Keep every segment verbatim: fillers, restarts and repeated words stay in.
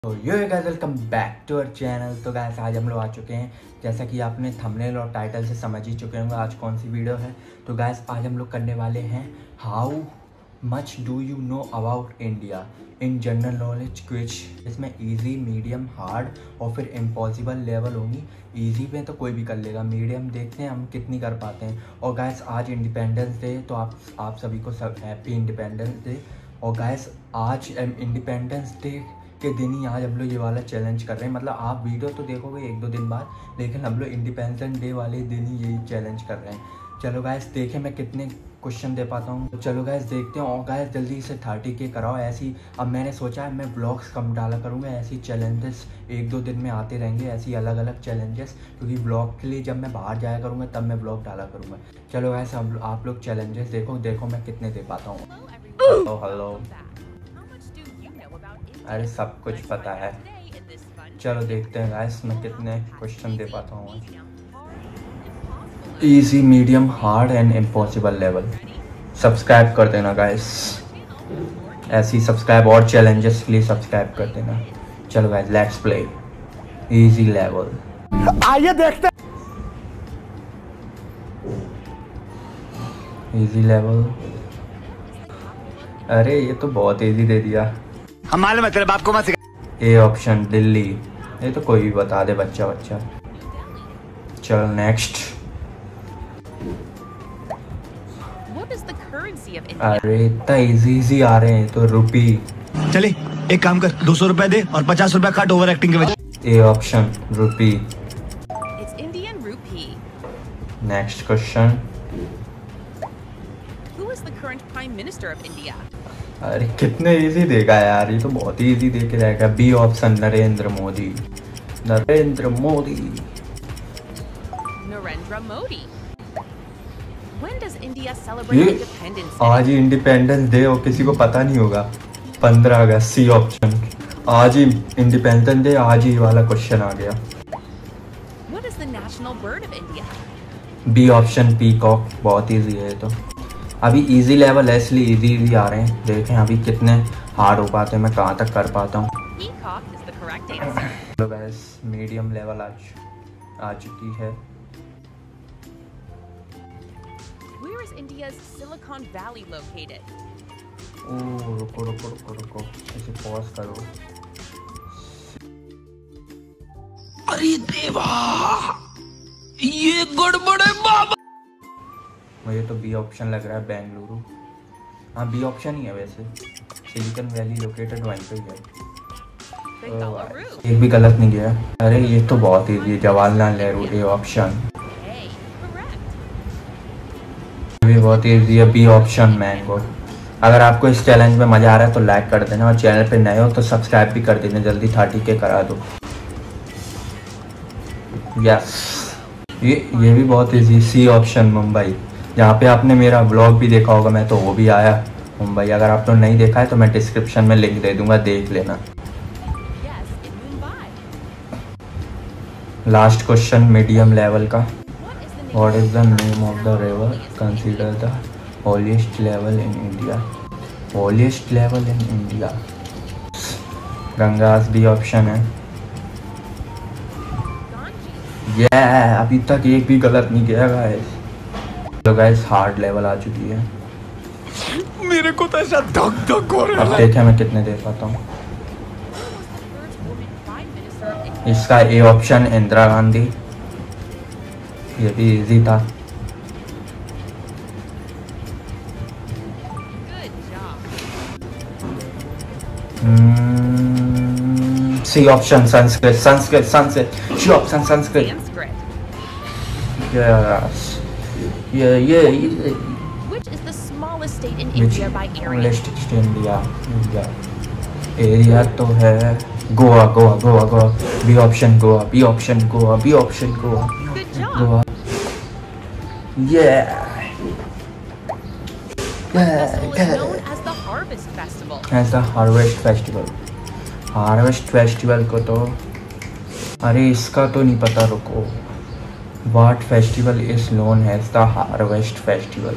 तो yo guys welcome back to our channel. तो guys आज हम लोग आ चुके हैं, जैसा कि आपने थंबनेल और टाइटल से समझ ही चुके होंगे आज कौन सी वीडियो है। तो गाइस आज हम लोग करने वाले हैं how much do you know about India in general knowledge quiz. इसमें इजी, मीडियम, हार्ड और फिर इम्पॉसिबल लेवल होंगी। इजी में तो कोई भी कर लेगा, मीडियम देखते हैं हम कितनी कर पाते हैं। और गाइस आज इंडिपेंडेंस डे, तो आप आप सभी को सब हैप्पी इंडिपेंडेंस डे। और गाइस आज इंडिपेंडेंस डे के दिन ही आज हम लोग ये वाला चैलेंज कर रहे हैं। मतलब आप वीडियो तो देखोगे एक दो दिन बाद, लेकिन हम लोग इंडिपेंडेंस डे वाले दिन ही यही चैलेंज कर रहे हैं। चलो गाइस देखें मैं कितने क्वेश्चन दे पाता हूँ। तो चलो गाइस देखते हैं। और गाइस जल्दी से थर्टी के कराओ ऐसी। अब मैंने सोचा है मैं ब्लॉग्स कम डाला करूँगा, ऐसी चैलेंजेस एक दो दिन में आते रहेंगे, ऐसी अलग अलग चैलेंजेस, क्योंकि ब्लॉग के लिए जब मैं बाहर जाया करूँगा तब मैं ब्लॉग डाला करूँगा। चलो गाइस अब आप लोग चैलेंजेस देखो देखो मैं कितने दे पाता हूँ। हेलो हेलो, अरे सब कुछ पता है। चलो देखते हैं गाइस मैं कितने क्वेश्चन दे पाता हूँ। Easy, medium, hard and impossible level. Subscribe कर देना गाइस, ऐसी सब्सक्राइब और चैलेंजेस के लिए सब्सक्राइब कर देना। चलो guys let's play easy level. आइए देखते हैं। इजी लेवल, अरे ये तो बहुत इजी दे दिया। हम मालूम है तेरे बाप को मत सिखा। ए ऑप्शन दिल्ली, ये तो कोई भी बता दे बच्चा बच्चा। चलो नेक्स्ट। अरे इतना इजी इजी आ रहे हैं तो रुपी। चले एक काम कर, दो सौ रुपए दे और पचास रुपए काट ओवर एक्टिंग के वजह। A option rupee. Next question. अरे कितने इजी देगा यार, ये तो बहुत ही इजी दे के रहेगा। B option Narendra Modi. Narendra Modi Narendra Modi. When does India ये celebrate independence day? आज ही इंडिपेंडेंस डे और किसी को पता नहीं होगा। पंद्रह अगस्त। सी ऑप्शन, आज ही इंडिपेंडेंस डे, आज ही वाला क्वेश्चन आ गया। What is the national bird of India? B option peacock. बहुत इजी है ये तो। अभी इजी लेवल है इसलिए इजी इजी आ रहे हैं। देखें अभी कितने हार्ड हो पाते हैं, मैं कहाँ तक कर पाता हूँ। Peacock is the correct answer. तो गाइस मीडियम लेवल आज आ चुकी है। Where is India's Silicon Valley located? ओ रुको रुको रुको रुको, इसे पॉज करो। अरे देवा, ये गड़बड़ है बाबा। मुझे तो बी ऑप्शन लग रहा है, बेंगलुरु। हाँ बी ऑप्शन ही है वैसे। सिलिकॉन वैली लोकेटेड वहीं पे ही है। Bengaluru. एक भी गलत नहीं गया। अरे ये तो बहुत इजी है, Jawaharlal Nehru. A option Hey, correct. भी बहुत इजी है। B option mango. अगर आपको इस चैलेंज में मजा आ रहा है तो लाइक कर देना, और चैनल पे नए हो तो सब्सक्राइब भी कर देना। जल्दी थर्टी के करा दो। यस, ये ये भी बहुत इजी। सी ऑप्शन मुंबई, जहाँ पे आपने मेरा ब्लॉग भी देखा होगा, मैं तो वो भी आया मुंबई। अगर आप लोग नहीं देखा है तो मैं डिस्क्रिप्शन में लिंक दे दूंगा, देख लेना। Yes, in Mumbai. Last question medium level का। What is the name? What is the name of the river considered the holiest level in India? Holiest level in India. Ganges भी option है। Ganges. yeah, अभी तक एक भी गलत नहीं गया गाइस। तो गाइस हार्ड लेवल आ चुकी है। मेरे को तो ऐसा धक धक हो रहा अब है। देखें मैं कितने दे पाता हूँ। Who was the first woman prime minister of India? इसका ए ऑप्शन इंदिरा गांधी। ये भी इजी था। Good job. C option Sanskrit. Sanskrit Sanskrit C option Sanskrit. Sanskrit. Yes, ये ये ये Which is the smallest state in Which India by area? List India India area तो है Goa Goa Goa Goa. B option Goa. B option Goa. B option Goa. Good job. Goa. ये Festival is known as the Harvest Festival. ऐसा harvest festival. Harvest festival को तो, अरे इसका तो नहीं पता, रुको। What festival is known as the Harvest Festival?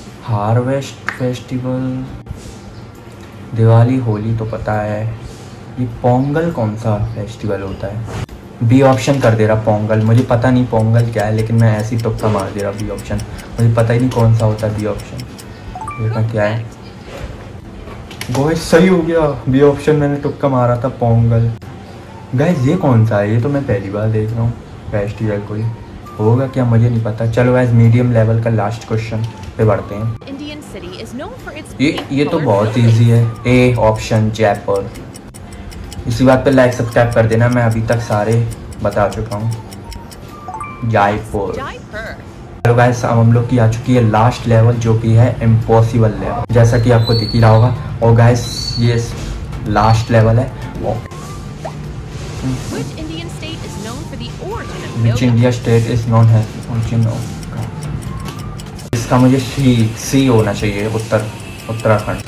Harvest Festival, Diwali Holi तो पता है, ये पोंगल कौन सा फेस्टिवल होता है? बी ऑप्शन कर दे रहा पोंगल। मुझे पता नहीं पोंगल क्या है, लेकिन मैं ऐसे ही तुक्का मार दे रहा बी ऑप्शन। मुझे पता ही नहीं कौन सा होता है बी ऑप्शन। देखा क्या है, गाइस सही हो गया। बी ऑप्शन मैंने तुक्का मारा था पोंगल। गाइस ये कौन सा है? ये तो मैं पहली बार देख रहा हूँ फेस्टिवल। कोई होगा क्या, मुझे नहीं पता। चलो गाइस मीडियम लेवल का लास्ट क्वेश्चन पे बढ़ते हैं। Indian city is known for its ये pink ये तो colored बहुत buildings. इजी है। A option Jaipur. इसी बात पे लाइक सब्सक्राइब कर देना, मैं अभी तक सारे बता चुका हूँ। जयपुर। Jaipur. हेलो गाइस, अब हम लोग की आ चुकी है लास्ट लेवल, जो कि है इम्पॉसिबल लेवल, जैसा कि आपको दिख ही रहा होगा। और गाइस ये लास्ट लेवल है। Which Indian state is known for the origin of which yoga? India state is known है origin of- इसका मुझे सी सी होना चाहिए, उत्तर उत्तराखंड।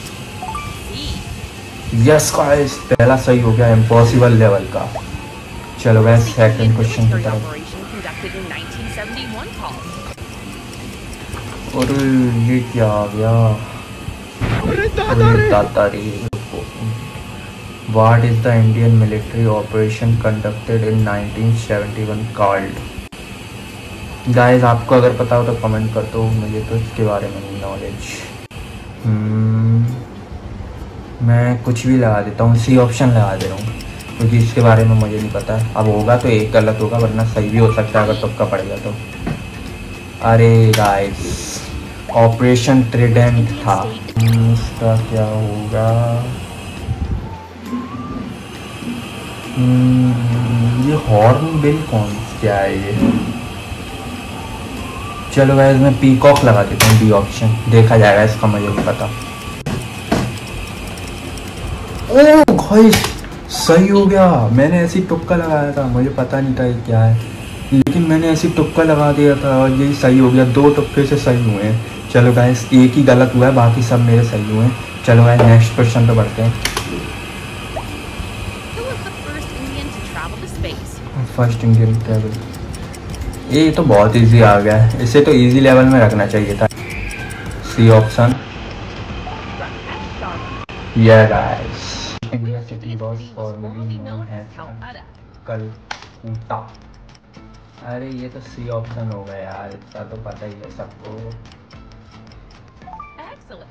C. यस गाइस, पहला सही हो गया इम्पॉसिबल लेवल का। चलो guys The second Indian question की military तरफ। operation conducted in nineteen seventy-one called. और ये क्या आ गया? अरे दादा रे। What is the Indian military operation conducted in nineteen seventy-one called? Guys आपको अगर पता हो तो कमेंट कर दो, मुझे तो इसके बारे में नहीं नॉलेज। मैं कुछ भी लगा देता हूँ, सी ऑप्शन लगा दे रहा हूँ, क्योंकि इसके बारे में मुझे नहीं पता। अब होगा तो एक गलत होगा, वरना सही भी हो सकता है अगर तुक्का पड़ेगा तो। अरे गाइस ऑपरेशन ट्रिडेंट था। इसका क्या होगा? हम्म, ये हॉर्न बिल कौन क्या है ये? चलो गाइस मैं पीकॉक लगा देता हूँ, बी ऑप्शन। देखा जाएगा, इसका मुझे नहीं पता। ओह गाइस सही हो गया। मैंने ऐसी तुक्का लगाया था, मुझे पता नहीं था ये क्या है, लेकिन मैंने ऐसी तुक्का लगा दिया था और यही सही हो गया। दो तुक्के से सही हुए हैं। चलो गाइस एक ही गलत हुआ है, बाकी सब मेरे सही हुए हैं। चलो गाइस नेक्स्ट क्वेश्चन पे बढ़ते हैं। Who was the first Indian to travel to space? First Indian travel, ये तो बहुत इजी आ गया है, इसे तो इजी लेवल में रखना चाहिए था। C option. या guys India city was formerly known as Calcutta. Calcutta. अरे ये तो सी ऑप्शन हो गया यार, इतना तो पता ही है सबको। Excellent.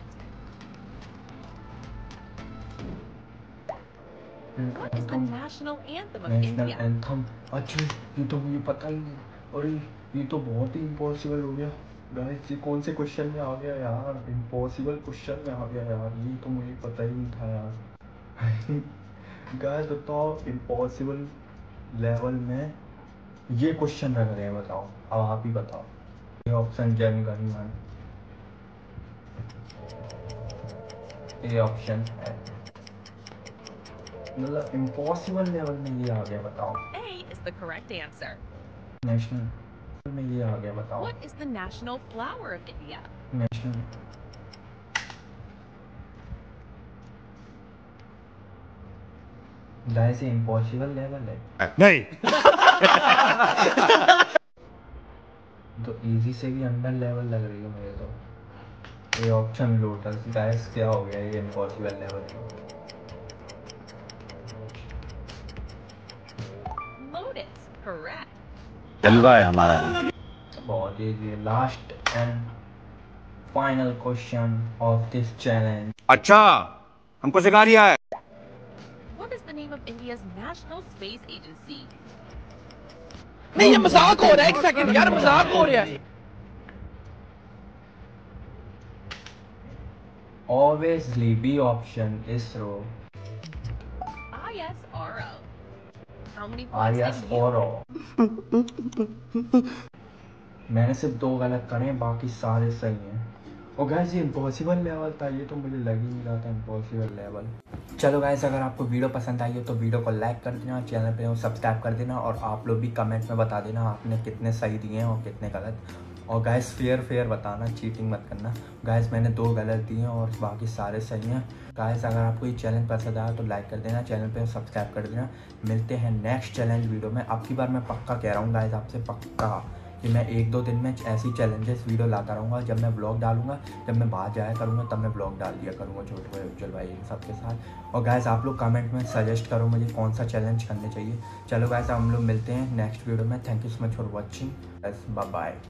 What is the national anthem of national India? Anthem. अच्छा ये तो मुझे पता ही नहीं। अरे ये तो बहुत ही इम्पॉसिबल हो गया गाइस। ये कौन से क्वेश्चन में आ गया यार? इम्पॉसिबल क्वेश्चन में आ गया यार, ये तो मुझे पता ही नहीं था यार। गाइस बताओ इम्पॉसिबल लेवल में ये क्वेश्चन रख रहे हैं, बताओ अब आप ही बताओ। ये ऑप्शन जन गण मन, ये ऑप्शन है, मतलब इम्पॉसिबल लेवल में ये आ गया, बताओ। A is the correct answer. National में ये आ गया, बताओ। What is the national flower of India? National guys ये इम्पॉसिबल लेवल है नहीं। तो इजी से भी अंडर लेवल लग रही है मुझे तो। ये ऑप्शन लोटस। गाइस क्या हो गया ये इम्पॉसिबल लेवल? Lotus. Correct. जलवा है हमारा। बहुत इजी है। Last and final question of this challenge. अच्छा हमको सिखा रिया है। What is the name of India's national space agency? नहीं ये मजाक हो रहा है, एक सेकंड यार मजाक हो रहा है। Obviously B option ISRO। I S R O. How many I points S did you R O। मैंने सिर्फ दो गलत करे, बाकी सारे सही हैं। और गाइस ये इम्पॉसिबल लेवल था, ये तो मुझे लग ही नहीं रहा था इम्पॉसिबल लेवल। चलो गाइस अगर आपको वीडियो पसंद आई हो तो वीडियो को लाइक कर देना, चैनल पे सब्सक्राइब कर देना, और आप लोग भी कमेंट में बता देना आपने कितने सही दिए हैं और कितने गलत। और गाइस फेयर फेयर बताना, चीटिंग मत करना। गाइस मैंने दो गलत दिए हैं और बाकी सारे सही हैं। गाइस अगर आपको ये चैलेंज पसंद आया तो लाइक कर देना, चैनल पे सब्सक्राइब कर देना। मिलते हैं नेक्स्ट चैलेंज वीडियो में। अब की बार मैं पक्का कह रहा हूँ गाइस, आपसे पक्का कि मैं एक दो दिन में ऐसी चैलेंजेस वीडियो लाता रहूँगा। जब मैं ब्लॉग डालूंगा, जब मैं बाहर जाया करूँगा, तब मैं ब्लॉग डाल दिया करूँगा छोटे भाई उज्जवल भाई इन सब के साथ। और गाइस आप लोग कमेंट में सजेस्ट करो मुझे कौन सा चैलेंज करने चाहिए। चलो गाइस हम लोग मिलते हैं नेक्स्ट वीडियो में। Thank you so much for watching, bye bye.